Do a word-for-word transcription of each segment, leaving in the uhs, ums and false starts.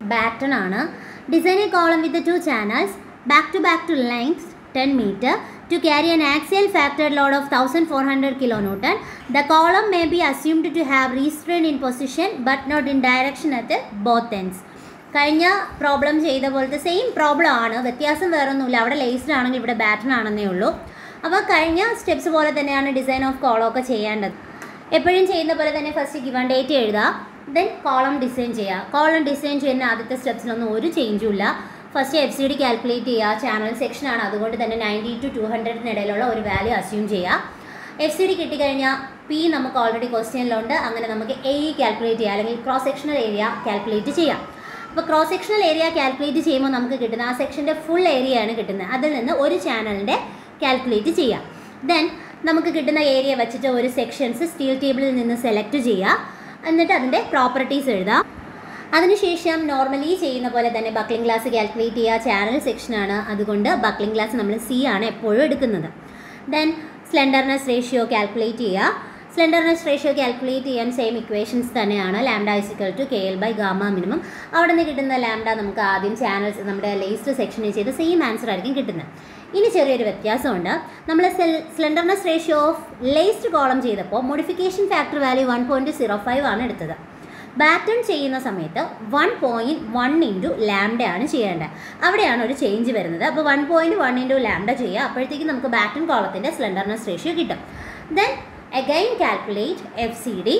batten ആണ്. Design a column with the two channels back to back to length ten meter to carry an axial factored load of one thousand four hundred kilonewton. The column may be assumed to have restraint in position but not in direction at both ends. കഴിഞ്ഞ problem ചെയ്ത പോലത്തെ same problem ആണ്, വ്യത്യാസം വേറൊന്നുമില്ല. അവിടെ laced ആണെങ്കിൽ ഇവിടെ baton ആണെന്നേ ഉള്ളൂ. അപ്പോൾ കഴിഞ്ഞ സ്റ്റെപ്സ് പോലെ തന്നെയാണ് ഡിസൈൻ ഓഫ് കോളം ഒക്കെ ചെയ്യേണ്ടത്. എപ്പോഴും ചെയ്യുന്ന പോലെ തന്നെ ഫസ്റ്റ് ഗിവൺ ഡേറ്റ് എഴുതുക, ദെൻ കോളം ഡിസൈൻ ചെയ്യുക. കോളം ഡിസൈൻ ചെയ്യുന്ന ആദ്യത്തെ സ്റ്റെപ്സിലൊന്നും ഒരു ചേഞ്ചും ഇല്ല. First F C D calculate ചെയ്യുക. ചാനൽ സെക്ഷനാണ്, അതുകൊണ്ട് തന്നെ നയൻറ്റി ടു ടു ഹൺഡ്രഡിന് ഇടയിലുള്ള ഒരു വാല്യൂ അസ്യൂം ചെയ്യുക. എഫ് സി ഡി കിട്ടിക്കഴിഞ്ഞാൽ പി നമുക്ക് ഓൾറെഡി ക്വസ്റ്റ്യനിലുണ്ട്, അങ്ങനെ നമുക്ക് എ കാൽക്കുലേറ്റ് ചെയ്യുക, അല്ലെങ്കിൽ ക്രോസ് സെക്ഷണൽ ഏരിയ കാൽക്കുലേറ്റ് ചെയ്യാം. അപ്പോൾ ക്രോസ് സെക്ഷണൽ ഏരിയ കാൽക്കുലേറ്റ് ചെയ്യുമ്പോൾ നമുക്ക് കിട്ടുന്ന ആ സെക്ഷൻ്റെ ഫുൾ ഏരിയയാണ് കിട്ടുന്നത്. അതിൽ നിന്ന് ഒരു ചാനലിൻ്റെ കാൽക്കുലേറ്റ് ചെയ്യാം. ദെൻ നമുക്ക് കിട്ടുന്ന ഏരിയ വെച്ചിട്ട് ഒരു സെക്ഷൻസ് സ്റ്റീൽ ടേബിളിൽ നിന്ന് സെലക്ട് ചെയ്യുക, എന്നിട്ട് അതിൻ്റെ പ്രോപ്പർട്ടീസ് എഴുതാം. അതിനുശേഷം നോർമലി ചെയ്യുന്ന പോലെ തന്നെ ബക്ലിംഗ് ഗ്ലാസ് കാൽക്കുലേറ്റ് ചെയ്യുക. ചാനൽ സെക്ഷനാണ്, അതുകൊണ്ട് ബക്ലിംഗ് ഗ്ലാസ് നമ്മൾ സി ആണ് എപ്പോഴും എടുക്കുന്നത്. ദെൻ സ്ലെൻഡർനെസ് റേഷ്യോ കാൽക്കുലേറ്റ് ചെയ്യുക. സ്ലെൻഡർനെസ് റേഷ്യോ കാൽക്കുലേറ്റ് ചെയ്യാൻ സെയിം ഇക്വേഷൻസ് തന്നെയാണ്. Lambda is equal to K L by gamma minimum. അവിടെ നിന്ന് കിട്ടുന്ന ലാംഡ നമുക്ക് ആദ്യം ചാനൽസ് നമ്മുടെ ലേസ്റ്റ് സെക്ഷനിൽ ചെയ്ത് സെയിം ആൻസർ ആയിരിക്കും കിട്ടുന്നത്. ഇനി ചെറിയൊരു വ്യത്യാസമുണ്ട്. നമ്മൾ slenderness ratio of laced column ചെയ്തപ്പോൾ modification factor value one point zero five ആണ് എടുത്തത്. ബാറ്റൺ ചെയ്യുന്ന സമയത്ത് വൺ പോയിൻറ്റ് വൺ ഇൻറ്റു ലാംഡയാണ് ചെയ്യേണ്ടത്. അവിടെയാണ് ഒരു ചേഞ്ച് വരുന്നത്. അപ്പോൾ one point one into lambda ചെയ്യുക, അപ്പോഴത്തേക്കും നമുക്ക് ബാറ്റൺ കോളത്തിൻ്റെ സ്ലെൻഡർനെസ് റേഷ്യോ കിട്ടും. Then again calculate F C D.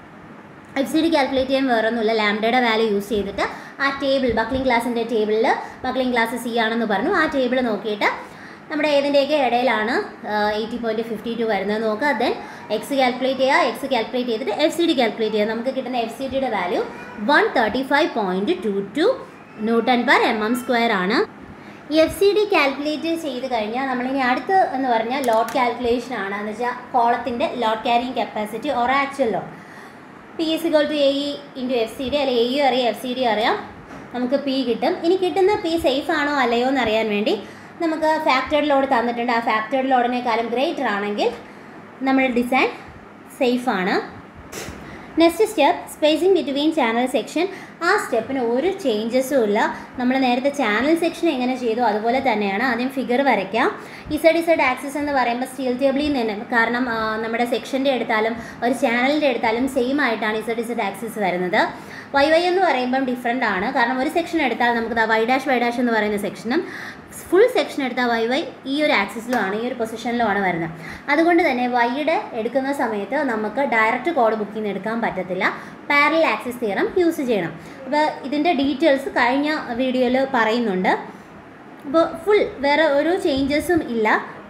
F C D calculate ചെയ്യാൻ വേറൊന്നുമില്ല, ലാംഡയുടെ വാല്യൂ യൂസ് ചെയ്തിട്ട് ആ ടേബിൾ ബക്ലിംഗ് ഗ്ലാസിൻ്റെ ടേബിളിൽ ബക്ലിംഗ് ഗ്ലാസ് സി ആണെന്ന് പറഞ്ഞു, ആ ടേബിൾ നോക്കിയിട്ട് നമ്മുടെ ഏതിൻ്റെയൊക്കെ ഇടയിലാണ് എയ്റ്റി പോയിൻറ്റ് ഫിഫ്റ്റി ടു വരുന്നത് നോക്കുക. ദെൻ എക്സ് കാൽക്കുലേറ്റ് ചെയ്യുക. എക്സ് കാൽക്കുലേറ്റ് ചെയ്തിട്ട് എഫ് സി ഡി കാൽക്കുലേറ്റ് ചെയ്യുക. നമുക്ക് കിട്ടുന്ന എഫ് സി ഡിയുടെ value one thirty five point two two newton per M M square ആണ്. എഫ് സി ഡി കാൽക്കുലേറ്റ് ചെയ്ത് കഴിഞ്ഞാൽ നമ്മളിനി അടുത്ത് എന്ന് പറഞ്ഞാൽ ലോഡ് കാൽക്കുലേഷൻ ആണ്. എന്ന് വെച്ചാൽ കോളത്തിൻ്റെ load carrying capacity or actual load. P is equal to A E into F C D, അല്ലെങ്കിൽ എ യു അറിയാം എഫ് സി ഡി അറിയാം, നമുക്ക് പി കിട്ടും. ഇനി കിട്ടുന്ന പി സേഫ് ആണോ അല്ലയോ എന്നറിയാൻ വേണ്ടി നമുക്ക് ഫാക്ടേഡ് ലോഡ് തന്നിട്ടുണ്ട്. ആ ഫാക്ടേഡ് ലോഡിനേക്കാളും ഗ്രേറ്റർ ആണെങ്കിൽ നമ്മുടെ ഡിസൈൻ സേഫ് ആണ്. Next step spacing between channel section. ആ സ്റ്റെപ്പിന് ഒരു ചേഞ്ചസും ഇല്ല. നമ്മൾ നേരത്തെ ചാനൽ സെക്ഷൻ എങ്ങനെ ചെയ്തോ അതുപോലെ തന്നെയാണ്. ആദ്യം ഫിഗർ വരയ്ക്കാം. ഇസഡ് ഇസഡ് ആക്സിസ് എന്ന് പറയുമ്പോൾ സ്റ്റീൽ ടേബിളിൽ നിന്ന് തന്നെ, കാരണം നമ്മുടെ സെക്ഷൻ്റെ എടുത്താലും ഒരു ചാനലിൻ്റെ എടുത്താലും സെയിം ആയിട്ടാണ് ഇസഡ് ഇസഡ് ആക്സിസ് വരുന്നത്. വൈ വൈ എന്ന് പറയുമ്പം ഡിഫറെൻ്റ് ആണ്, കാരണം ഒരു സെക്ഷൻ എടുത്താൽ നമുക്ക് വൈ ഡാഷ് വൈ ഡാഷ് എന്ന് പറയുന്ന സെക്ഷനും ഫുൾ സെക്ഷൻ എടുത്താൽ വൈ വൈ ഈ ഒരു ആക്സിസിലുമാണ്, ഈ ഒരു പൊസിഷനിലുമാണ് വരുന്നത്. അതുകൊണ്ട് തന്നെ വൈയുടെ എടുക്കുന്ന സമയത്ത് നമുക്ക് ഡയറക്റ്റ് കോഡ് ബുക്കിൽ നിന്ന് എടുക്കാൻ പറ്റത്തില്ല, പാരലൽ ആക്സിസ് തിയറം യൂസ് ചെയ്യണം. അപ്പോൾ ഇതിൻ്റെ ഡീറ്റെയിൽസ് കഴിഞ്ഞ വീഡിയോയിൽ പറയുന്നുണ്ട്. അപ്പോൾ ഫുൾ വേറെ ഒരു ചേഞ്ചസും ഇല്ല,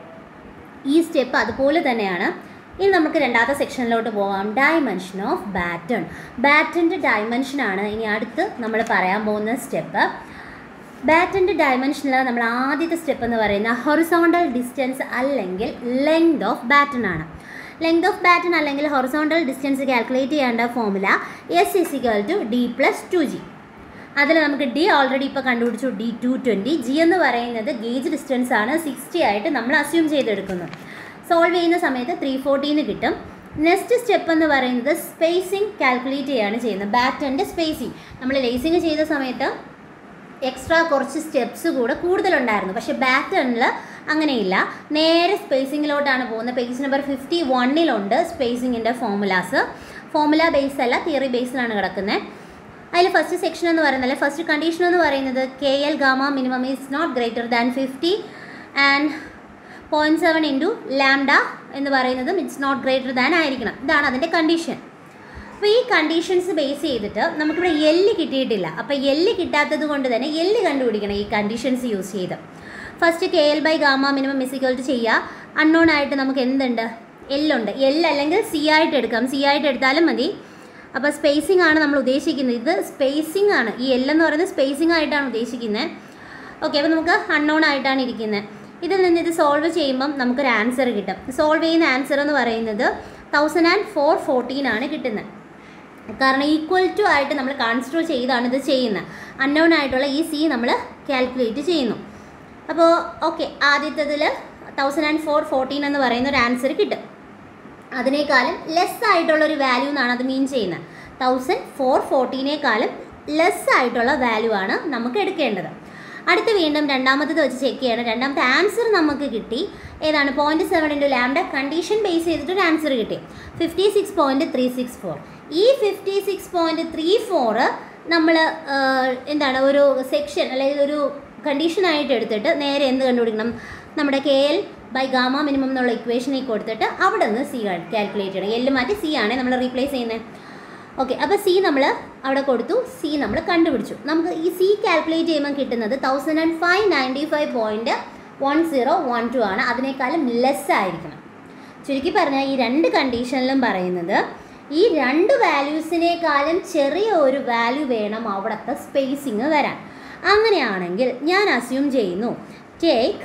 ഈ സ്റ്റെപ്പ് അതുപോലെ തന്നെയാണ്. ഇനി നമുക്ക് രണ്ടാമത്തെ സെക്ഷനിലോട്ട് പോകാം. Dimension of batten. ബാറ്റൻ്റെ ഡയമെൻഷനാണ് ഇനി അടുത്ത് നമ്മൾ പറയാൻ പോകുന്ന സ്റ്റെപ്പ്. ബാറ്റൻ്റെ ഡയമെൻഷനിൽ നമ്മൾ ആദ്യത്തെ സ്റ്റെപ്പ് എന്ന് പറയുന്നത് ഹൊറിസോണ്ടൽ ഡിസ്റ്റൻസ് അല്ലെങ്കിൽ ലെങ്ത് ഓഫ് ബാറ്റൺ ആണ്. ലെങ്ത് ഓഫ് ബാറ്റൺ അല്ലെങ്കിൽ ഹൊറിസോണ്ടൽ ഡിസ്റ്റൻസ് കാൽക്കുലേറ്റ് ചെയ്യേണ്ട formula S is equal to D plus two G. അതിൽ നമുക്ക് ഡി ഓൾറെഡി ഇപ്പോൾ കണ്ടുപിടിച്ചു, ഡി ടു ട്വൻറ്റി. ജി എന്ന് പറയുന്നത് ഗേജ് ഡിസ്റ്റൻസ് ആണ്, സിക്സ്റ്റി ആയിട്ട് നമ്മൾ അസ്യൂം ചെയ്തെടുക്കുന്നു. സോൾവ് ചെയ്യുന്ന സമയത്ത് ത്രീ ഫോർട്ടീന് കിട്ടും. നെക്സ്റ്റ് സ്റ്റെപ്പ് എന്ന് പറയുന്നത് സ്പേസിങ് കാൽക്കുലേറ്റ് ചെയ്യുകയാണ് ചെയ്യുന്നത്. ബാറ്റൻ്റെ സ്പേസിങ് നമ്മൾ ലേസിങ് ചെയ്ത സമയത്ത് എക്സ്ട്രാ കുറച്ച് സ്റ്റെപ്സ് കൂടെ കൂടുതലുണ്ടായിരുന്നു, പക്ഷേ ബാറ്റണിൽ അങ്ങനെയില്ല, നേരെ സ്പേസിങ്ങിലോട്ടാണ് പോകുന്നത്. പേജ് നമ്പർ ഫിഫ്റ്റി വണ്ണിലുണ്ട് സ്പേസിങ്ങിൻ്റെ ഫോർമുലാസ്. ഫോർമുല ബേസ് അല്ല, തിയറി ബേസിലാണ് കിടക്കുന്നത്. അതിൽ ഫസ്റ്റ് സെക്ഷൻ എന്ന് പറയുന്നത് ഫസ്റ്റ് കണ്ടീഷൻ എന്ന് പറയുന്നത് K L gamma minimum is not greater than fifty and point seven into lambda എന്ന് പറയുന്നതും ഇറ്റ്സ് നോട്ട് ഗ്രേറ്റർ ദാൻ ആയിരിക്കണം. ഇതാണ് അതിൻ്റെ കണ്ടീഷൻ. അപ്പോൾ ഈ കണ്ടീഷൻസ് ബേസ് ചെയ്തിട്ട് നമുക്കിവിടെ എല്ല് കിട്ടിയിട്ടില്ല. അപ്പോൾ എല്ല് കിട്ടാത്തത് കൊണ്ട് തന്നെ എല്ല് കണ്ടുപിടിക്കണം ഈ കണ്ടീഷൻസ് യൂസ് ചെയ്ത്. First K L by gamma minimum is equal to ചെയ്യുക. അൺനോൺ ആയിട്ട് നമുക്ക് എന്തുണ്ട്, എല്ലുണ്ട്. എൽ അല്ലെങ്കിൽ സി ആയിട്ട് എടുക്കാം, സി ആയിട്ട് എടുത്താലും മതി. അപ്പോൾ സ്പേസിംഗ് ആണ് നമ്മൾ ഉദ്ദേശിക്കുന്നത്. ഇത് സ്പേസിംഗ് ആണ്, ഈ എൽ എന്ന് പറയുന്നത് സ്പേസിംഗ് ആയിട്ടാണ് ഉദ്ദേശിക്കുന്നത്. ഓക്കെ, അപ്പോൾ നമുക്ക് അൺനോൺ ആയിട്ടാണ് ഇരിക്കുന്നത്. ഇതിൽ നിന്ന് ഇത് സോൾവ് ചെയ്യുമ്പം നമുക്കൊരു ആൻസർ കിട്ടും. സോൾവ് ചെയ്യുന്ന ആൻസർ എന്ന് പറയുന്നത് തൗസൻഡ് ആൻഡ് ഫോർ ഫോർട്ടീൻ ആണ് കിട്ടുന്നത്. കാരണം ഈക്വൽ ടു ആയിട്ട് നമ്മൾ കൺസിഡർ ചെയ്താണ് ഇത് ചെയ്യുന്നത്. അൺനോൺ ആയിട്ടുള്ള ഈ സി നമ്മൾ കാൽക്കുലേറ്റ് ചെയ്യുന്നു. അപ്പോൾ ഓക്കെ, ആദ്യത്തതിൽ തൗസൻഡ് ആൻഡ് ഫോർ ഫോർട്ടീൻ എന്ന് പറയുന്ന ഒരു ആൻസർ കിട്ടും. അതിനേക്കാളും ലെസ് ആയിട്ടുള്ളൊരു വാല്യൂ എന്നാണ് അത് മീൻ ചെയ്യുന്നത്. തൗസൻഡ് ഫോർ ഫോർട്ടീനേക്കാളും ലെസ് ആയിട്ടുള്ള വാല്യൂ ആണ് നമുക്ക് എടുക്കേണ്ടത്. അടുത്ത് വീണ്ടും രണ്ടാമത്തത് വെച്ച് ചെക്ക് ചെയ്യണം. രണ്ടാമത്തെ ആൻസർ നമുക്ക് കിട്ടി. ഏതാണ്? Point seven into lambda condition base ചെയ്തിട്ടൊരു ആൻസർ കിട്ടി. Fifty six point three six four. ഈ fifty six point three four നമ്മൾ എന്താണ് ഒരു സെക്ഷൻ അല്ലെങ്കിൽ ഒരു കണ്ടീഷനായിട്ട് എടുത്തിട്ട് നേരെ എന്ത് കണ്ടുപിടിക്കണം? നമ്മുടെ K L by gamma minimum എന്നുള്ള ഇക്വേഷനിൽ കൊടുത്തിട്ട് അവിടെ നിന്ന് സി കാൽക്കുലേറ്റ് ചെയ്യണം. എല്ല് മാറ്റി സി ആണ് നമ്മൾ റീപ്ലേസ് ചെയ്യുന്നത്. ഓക്കെ, അപ്പോൾ സി നമ്മൾ അവിടെ കൊടുത്തു, സി നമ്മൾ കണ്ടുപിടിച്ചു. നമുക്ക് ഈ സി കാൽക്കുലേറ്റ് ചെയ്യുമ്പോൾ കിട്ടുന്നത് thousand and five ninety five point one zero one two ആണ്. അതിനേക്കാളും ലെസ് ആയിരിക്കണം. ചുരുക്കി പറഞ്ഞാൽ ഈ രണ്ട് കണ്ടീഷനിലും പറയുന്നത് ഈ രണ്ട് വാല്യൂസിനേക്കാളും ചെറിയ ഒരു വാല്യൂ വേണം അവിടുത്തെ സ്പേസിങ് വരാൻ. അങ്ങനെയാണെങ്കിൽ ഞാൻ അസ്യൂം ചെയ്യുന്നു ടേക്ക്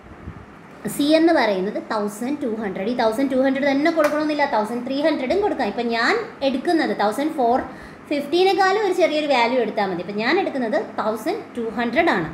സി എന്ന് പറയുന്നത് തൗസൻഡ് ടു ഹൺഡ്രഡ്. ഈ തൗസൻഡ് ടു ഹൺഡ്രഡ് തന്നെ കൊടുക്കണമെന്നില്ല, തൗസൻഡ് ത്രീ ഹൺഡ്രഡും കൊടുക്കാം. ഇപ്പം ഞാൻ എടുക്കുന്നത് തൗസൻഡ് ഫോർ ഫിഫ്റ്റീനേക്കാളും ഒരു ചെറിയൊരു വാല്യൂ എടുത്താൽ മതി. ഇപ്പം ഞാൻ എടുക്കുന്നത് തൗസൻഡ് ടു ഹൺഡ്രഡ് ആണ്.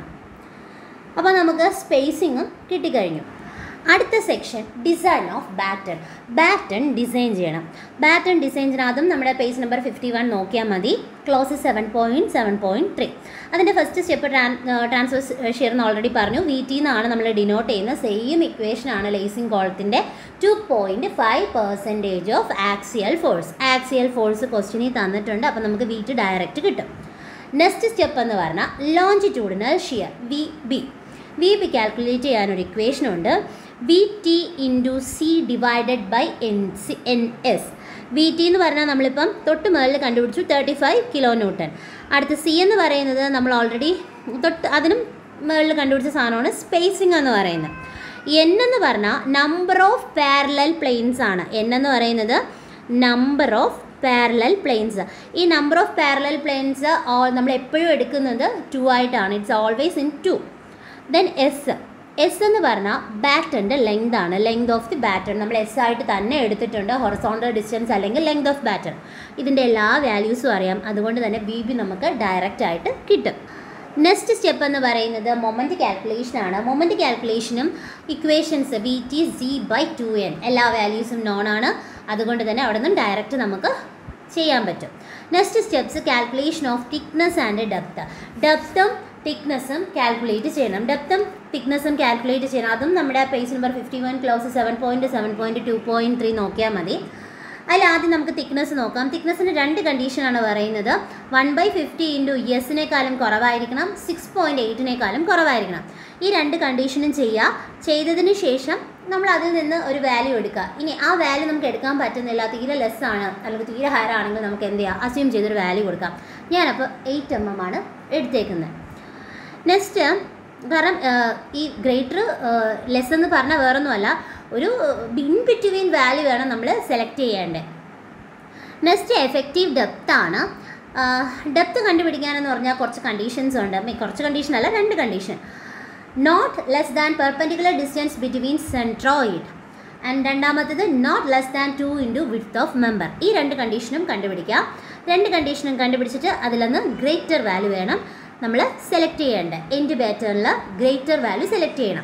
അപ്പോൾ നമുക്ക് സ്പേസിങ്ങും കിട്ടിക്കഴിഞ്ഞു. അടുത്ത section design of batten. Batten design ചെയ്യണം. ബാറ്റൺ ഡിസൈൻ ചെയ്യണം. അതും നമ്മുടെ പേജ് നമ്പർ ഫിഫ്റ്റി വൺ നോക്കിയാൽ മതി. Clause seven point seven point three. അതിൻ്റെ first step tran transverse shear എന്ന് ഓൾറെഡി പറഞ്ഞു. വി ടി എന്നാണ് നമ്മൾ ഡിനോട്ട് ചെയ്യുന്ന സെയിം ഇക്വേഷനാണ് ലേസിംഗ് കോളത്തിൻ്റെ. Two point five percentage of axial force. Axial force ക്വസ്റ്റ്യനിൽ തന്നിട്ടുണ്ട്. അപ്പോൾ നമുക്ക് വി ടി ഡയറക്റ്റ് കിട്ടും. നെക്സ്റ്റ് സ്റ്റെപ്പ് എന്ന് പറഞ്ഞാൽ longitudinal shear V B. V B calculate ചെയ്യാനൊരു ഇക്വേഷനുണ്ട്. V T into C divided by N C N S. V T എന്ന് പറഞ്ഞാൽ നമ്മളിപ്പം തൊട്ട് മുകളിൽ കണ്ടുപിടിച്ചു തേർട്ടി ഫൈവ് കിലോ ന്യൂട്ടൺ. അടുത്ത സി എന്ന് പറയുന്നത് നമ്മൾ ഓൾറെഡി തൊട്ട് അതിനും മുകളിൽ കണ്ടുപിടിച്ച സാധനമാണ് സ്പേസിംഗ് എന്ന് പറയുന്നത്. എൻ എന്ന് പറഞ്ഞാൽ നമ്പർ ഓഫ് പാരലൽ പ്ലെയിൻസ് ആണ്. എൻ എന്ന് പറയുന്നത് നമ്പർ ഓഫ് പാരലൽ പ്ലെയിൻസ്. ഈ നമ്പർ ഓഫ് പാരലൽ പ്ലെയിൻസ് നമ്മൾ എപ്പോഴും എടുക്കുന്നത് ടു ആയിട്ടാണ്. It's always in two. Then S. S എന്ന് പറഞ്ഞാൽ ബാറ്റൻ്റെ ലെങ്ത് ആണ്. ലെങ്ത് ഓഫ് ദി ബാറ്റൺ നമ്മൾ എസ് ആയിട്ട് തന്നെ എടുത്തിട്ടുണ്ട്. ഹൊറിസോണ്ടൽ ഡിസ്റ്റൻസ് അല്ലെങ്കിൽ ലെങ്ത് ഓഫ് ബാറ്റൺ. ഇതിൻ്റെ എല്ലാ വാല്യൂസും അറിയാം. അതുകൊണ്ട് തന്നെ ബി ബി നമുക്ക് ഡയറക്റ്റ് ആയിട്ട് കിട്ടും. നെക്സ്റ്റ് സ്റ്റെപ്പ് എന്ന് പറയുന്നത് മൊമെൻറ്റ് കാൽക്കുലേഷനാണ്. മൊമെൻറ്റ് കാൽക്കുലേഷനും equations V T C by two N എല്ലാ വാല്യൂസും നോൺ ആണ്. അതുകൊണ്ട് തന്നെ അവിടെ നിന്ന് ഡയറക്റ്റ് നമുക്ക് ചെയ്യാൻ പറ്റും. Next steps calculation of thickness and depth. ഡെപ്തും തിക്നെസ്സും കാൽക്കുലേറ്റ് ചെയ്യണം. ഡെപ്തും തിക്നെസ്സും കാൽക്കുലേറ്റ് ചെയ്യണം. അതും നമ്മുടെ page number fifty one clause seven point seven point two point three നോക്കിയാൽ മതി. അതിൽ ആദ്യം നമുക്ക് തിക്നെസ് നോക്കാം. തിക്നെസ്സിന് രണ്ട് കണ്ടീഷനാണ് പറയുന്നത്. വൺ ബൈ ഫിഫ്റ്റി ഇൻറ്റു എസിനേക്കാളും കുറവായിരിക്കണം, സിക്സ് പോയിൻറ്റ് എയ്റ്റിനേക്കാളും കുറവായിരിക്കണം. ഈ രണ്ട് കണ്ടീഷനും ചെയ്യുക. ചെയ്തതിന് ശേഷം നമ്മൾ അതിൽ നിന്ന് ഒരു വാല്യൂ എടുക്കുക. ഇനി ആ വാല്യൂ നമുക്ക് എടുക്കാൻ പറ്റുന്നില്ല, തീരെ ലെസ് ആണ് അല്ലെങ്കിൽ തീരെ ഹയർ ആണെങ്കിൽ നമുക്ക് എന്ത് ചെയ്യാം? അസ്യൂം ചെയ്തൊരു വാല്യൂ കൊടുക്കാം. ഞാനപ്പോൾ എയ്റ്റ് എം എം ആണ് എടുത്തേക്കുന്നത്. നെക്സ്റ്റ് കാരണം ഈ ഗ്രേറ്റർ ലെസ് എന്ന് പറഞ്ഞാൽ വേറൊന്നുമല്ല, ഒരു ഇൻ ബിറ്റ്വീൻ വാല്യൂ വേണം നമ്മൾ സെലക്ട് ചെയ്യേണ്ടത്. നെക്സ്റ്റ് എഫക്റ്റീവ് ഡെപ്ത് ആണ്. ഡെപ്ത് കണ്ടുപിടിക്കാനെന്ന് പറഞ്ഞാൽ കുറച്ച് കണ്ടീഷൻസ് ഉണ്ട്. കുറച്ച് കണ്ടീഷൻ അല്ല, രണ്ട് condition. Not less than perpendicular distance between centroid and രണ്ടാമത്തേത് not less than two into width of member. ഈ രണ്ട് കണ്ടീഷനും കണ്ടുപിടിക്കാം. രണ്ട് കണ്ടീഷനും കണ്ടുപിടിച്ചിട്ട് അതിലൊന്ന് ഗ്രേറ്റർ വാല്യൂ വേണം നമ്മൾ സെലക്ട് ചെയ്യേണ്ടത്. എൻഡ് പാറ്റേണിൽ ഗ്രേറ്റർ വാല്യൂ സെലക്ട് ചെയ്യണം.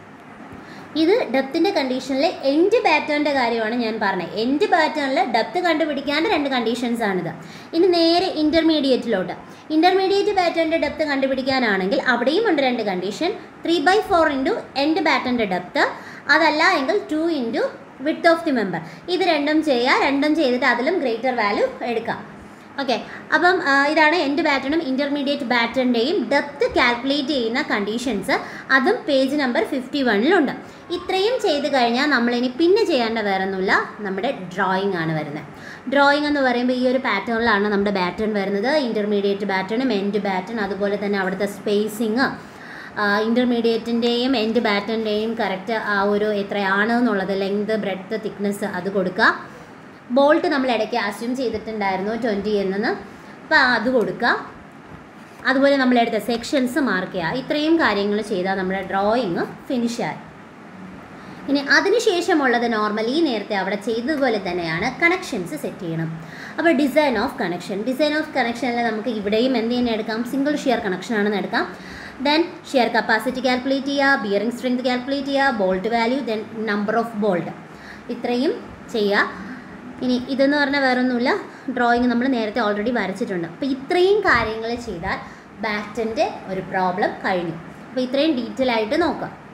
ഇത് ഡെപ്തിൻ്റെ കണ്ടീഷനിൽ എൻഡ് പാറ്റേണിൻ്റെ കാര്യമാണ് ഞാൻ പറഞ്ഞത്. എൻഡ് പാറ്റേണിൽ ഡെപ്ത് കണ്ടുപിടിക്കാണ്ട് രണ്ട് കണ്ടീഷൻസാണിത്. ഇനി നേരെ ഇൻ്റർമീഡിയറ്റിലോട്ട്. ഇൻ്റർമീഡിയറ്റ് പാറ്റേണിൻ്റെ ഡെപ്ത് കണ്ടുപിടിക്കാനാണെങ്കിൽ അവിടെയും ഉണ്ട് രണ്ട് condition. Three by four into end പാറ്റേണിൻ്റെ ഡെപ്ത്, അതല്ല എങ്കിൽ two into width of the member. ഇത് രണ്ടും ചെയ്യുക. രണ്ടും ചെയ്തിട്ട് അതിലും ഗ്രേറ്റർ വാല്യൂ എടുക്കാം. ഓക്കെ, അപ്പം ഇതാണ് എൻഡ് പാറ്റേണും ഇൻ്റർമീഡിയറ്റ് പാറ്റേണിൻ്റെയും ഡെപ്ത് കാൽക്കുലേറ്റ് ചെയ്യുന്ന കണ്ടീഷൻസ്. അതും പേജ് നമ്പർ ഫിഫ്റ്റി വണ്ണിലുണ്ട്. ഇത്രയും ചെയ്ത് കഴിഞ്ഞാൽ നമ്മളിനി പിന്നെ ചെയ്യേണ്ട വേറെ ഒന്നുമില്ല, നമ്മുടെ ഡ്രോയിങ് ആണ് വരുന്നത്. ഡ്രോയിങ് എന്ന് പറയുമ്പോൾ ഈ ഒരു പാറ്റേണിലാണ് നമ്മുടെ പാറ്റേൺ വരുന്നത്. ഇൻ്റർമീഡിയറ്റ് പാറ്റേണും എൻഡ് പാറ്റേൺ, അതുപോലെ തന്നെ അവിടുത്തെ സ്പേസിങ്, ഇൻ്റർമീഡിയറ്റിൻ്റെയും എൻഡ് പാറ്റേണിൻ്റെയും കറക്റ്റ് ആ ഒരു എത്രയാണ് എന്നുള്ളത്, ലെങ്ത്, ബ്രെഡ്ത്ത്, തിക്നെസ് അത് കൊടുക്കുക. ബോൾട്ട് നമ്മൾ ഇടയ്ക്ക് അസ്യൂം ചെയ്തിട്ടുണ്ടായിരുന്നു ട്വൻറ്റി എന്നെന്ന്. അപ്പോൾ അത് കൊടുക്കുക. അതുപോലെ നമ്മളെടുത്ത സെക്ഷൻസ് മാർക്ക് ചെയ്യുക. ഇത്രയും കാര്യങ്ങൾ ചെയ്താൽ നമ്മുടെ ഡ്രോയിങ് ഫിനിഷായി. ഇനി അതിനുശേഷമുള്ളത് നോർമലി നേരത്തെ അവിടെ ചെയ്തതുപോലെ തന്നെയാണ് കണക്ഷൻസ് സെറ്റ് ചെയ്യണം. അപ്പോൾ design of connection. Design of കണക്ഷനിൽ നമുക്ക് ഇവിടെയും എന്ത് തന്നെ എടുക്കാം? സിംഗിൾ ഷിയർ കണക്ഷൻ ആണെന്ന് എടുക്കാം. ദെൻ ഷിയർ കപ്പാസിറ്റി കാൽക്കുലേറ്റ് ചെയ്യുക, ബിയറിംഗ് സ്ട്രെങ്ത് കാൽക്കുലേറ്റ് ചെയ്യുക, bolt value, then number of bolt, ഇത്രയും ചെയ്യുക. ഇനി ഇതെന്ന് പറഞ്ഞാൽ വേറൊന്നുമില്ല, ഡ്രോയിങ് നമ്മൾ നേരത്തെ ഓൾറെഡി വരച്ചിട്ടുണ്ട്. അപ്പോൾ ഇത്രയും കാര്യങ്ങൾ ചെയ്താൽ ബാറ്റൻ്റെ ഒരു പ്രോബ്ലം കഴിഞ്ഞു. അപ്പോൾ ഇത്രയും ഡീറ്റെയിൽ ആയിട്ട് നോക്കാം.